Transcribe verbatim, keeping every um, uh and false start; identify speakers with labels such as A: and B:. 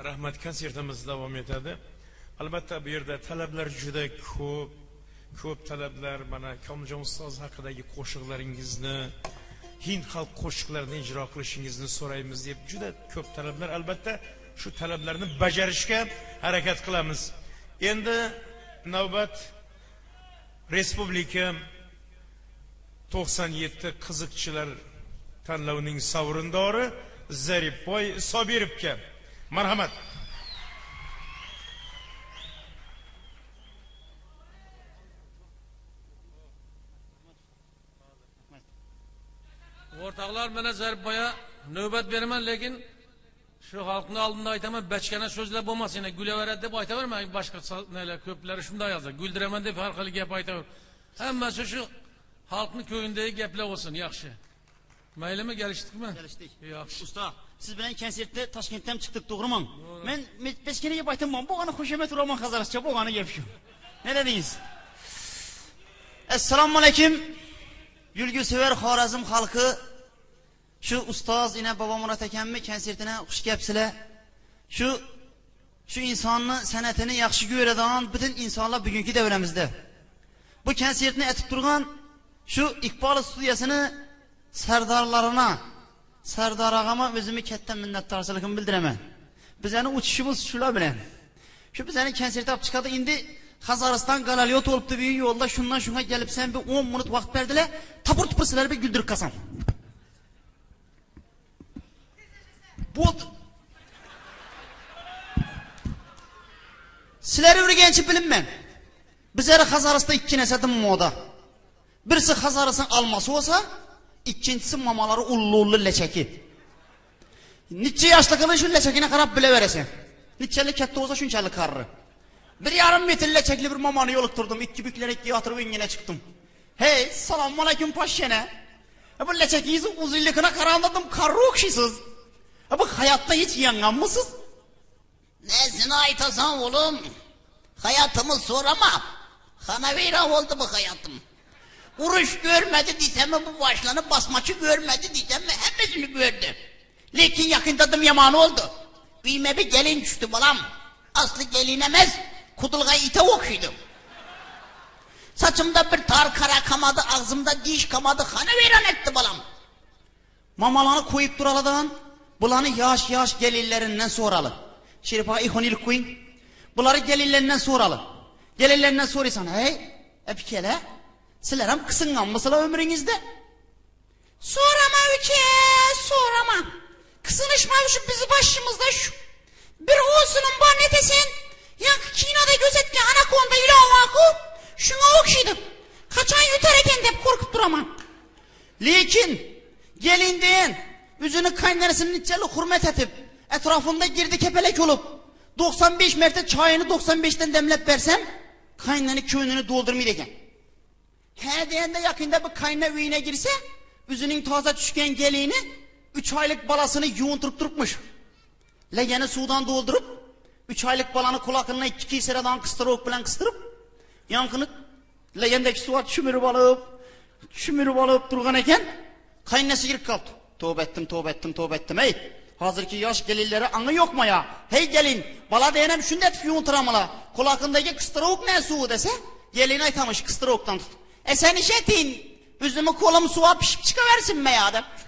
A: Rahmat, konsertimiz davom etadi. Albatta bu yerda talablar juda ko'p. Ko'p talablar, mana Komiljon ustoz haqidagi qo'shiqlaringizni, Hind xalq qo'shiqlarini ijro qilishingizni so'raymiz deb juda ko'p talablar. Albatta shu talablarni bajarishga harakat qilamiz. Endi navbat Respublika to'qson yetti qiziqchilar tanlovining sovrindori Zaripboy Sobirovga. Marhamat.
B: O'rtoqlar, mana Zaripboyga navbat beraman, lekin shu xalqning oldida aytaman, bachkana so'zlar bo'lmasin, gülaveradi deb aytaverman. Boshqa nelar ko'plari shunday yozadi. Güldiraman deb har xil gap aytaver. Hammasi shu xalqning ko'yindagi gaplar bo'lsin, yaxshi. Maylimi, kelishdikmi?
C: Kelishdik.
B: Yaxshi.
C: Usta, siz bilan konsertda Toshkentdan chiqdik, to'g'rimi? Men bechkanaga gap aytaman, bo'lgani qo'shamat uraman hazarcha, bo'lgani gap shu. Ne dedingiz? Assalomu alaykum. Yulgusever Xorazm xalqi, shu ustoz ina Bobomurod akamni konsertini xush kelibsizlar. Shu shu insonni san'atini yaxshi ko'radigan butun insonlar bugungi davramizda. Bu konsertni aytib turgan shu Iqbol studiyasini sardorlarına, Sardor og'ama o'zimni katta minnatdorchiligimni bildiraman. Bizani uchishimiz shular bilan. Shu bizani konsert olib chiqadi. Endi Hazariston Galalyot olibdi bu yo'lda, shundan shunga kelibsan, bir o'n minut vaqt berdilar. Tapur-tupur sizlarga bir güldürib qasam. Bo'ldi. Sizlar o'rganchi bilinman. Bizlar Hazariston ikki narsadan moda. Birisi Hazariston alması olsa, ikkinchisi mamalari ullu-ullu lechaki. Necha yoshligini shu lechakini qarab bilaverasan. Nechalik katta bo'lsa shunchalik qarri. Bir yarim metr lechakli bir mamani yo'liqtirdim. Ikki buklar ikki yotirib ingina chiqdim. Hey, assalomu alaykum poshshana. Bu lechakingizni uzunligini qarandim, qarri o'xshaysiz. Bu hayotda hech yanganmisiz?
D: Nesini aytasan oğlum? Hayatımı sorama. Hanavera oldu bu hayatım. Uruş görmedi desem mi, bu başlarını basmaçı görmedi desem mi, hepsini gördü. Lakin yakındadım, yaman oldu. Üyme bir gelin düştü balam. Aslı gelinemez, kudulga ite okşuydum. Saçımda bir tar kara kamadı, ağzımda diş kamadı, hanavera etti balam.
C: Mamalarını koyup duraladan, bulanı yaş yaş gelillerinden soralı. Şerifa ihonilik koyun. Bunları gelillerinden soralı. Gelillerinden soruyorsan, hey, epikele, sizler hem kısıngan mısıla ömrünüzde? Sorama ülke, sorama. Kısınışma şu bizi başımızda şu. Bir olsunun var ne desen, yankı kinoda gözetken anakonda ile avaku, şuna okşaydım. Kaçan yutarken de korkup duramam. Lakin, gelindiğin, yüzünü kaynarısının içeri hürmet edip, etrafında girdi kepelek olup, doksan beş merte çayını doksan beşten demlep versem, kaynanı köyününü doldurmayacak. Her deyende yakında bir kayna üyüne girse, yüzünün taze düşken geliğini, üç aylık balasını yuğunturup durupmuş. Legeni sudan doldurup, üç aylık balanı kulaklarına iki sıradan kıstırıp bilen kıstırıp, yankını legendeki suya çümürüp alıp, çümürüp alıp durgan eken, kaynası girip kaldı. Tövbe ettim, tövbe ettim, tövbe ettim, hey! Hazırki yaş gelirleri anı yok mu ya? Hey gelin, bala deyenem şundet yuğunturamala, kulakındaki kıstırıp ne suyu dese, gelin aytamış kıstırıptan tut. E sen işetin, üzümü kolumu suya pişip çıkıversin be ya adam.